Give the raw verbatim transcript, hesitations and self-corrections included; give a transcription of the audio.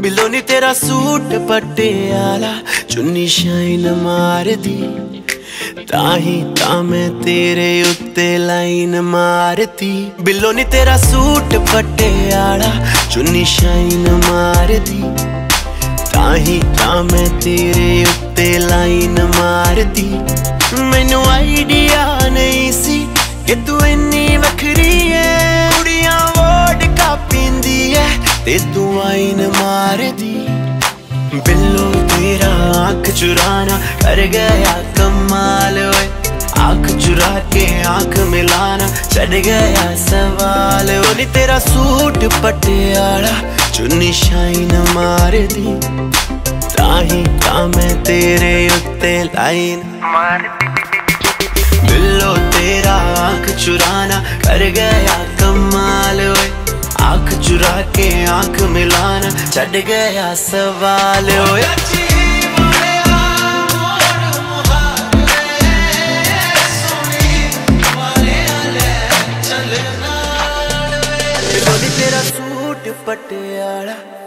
बिल्लो नी तेरा सूट पटियाला चुन्नी शाइन मार दी ताही ता मैं तेरे उत्ते लाइन मारती। बिल्लो नी तेरा सूट पटियाला चुन्नी शाइन मार दी ताही ता मैं तेरे उत्ते लाइन मारती। मैनू आइडिया नहीं सी कि तू इन्नी वखरी है, कुड़ियां वोडका पींदी है ते तू आइन मार दी। बिल्लो तेरा आँख चुराना कर गया कमाल ओए, आँख चुरा के आँख मिलाना चढ़ गया सवाल। ओ नी तेरा सूट पटियाला चुन्नी शाइन मार दी ताही ता मैं तेरे उत्ते लाइन मार दी। बिल्लो तेरा आँख चुराना कर गया कमाल ओए, आँख चुरा के आँख मिलाना चढ़ गया सवाल ओए। तेरा सूट पटियाला